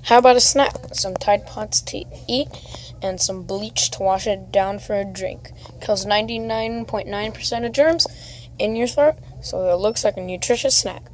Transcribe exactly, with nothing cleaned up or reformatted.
How about a snack? Some Tide Pods to eat and some bleach to wash it down for a drink. Kills ninety-nine point nine percent of germs in your throat, so it looks like a nutritious snack.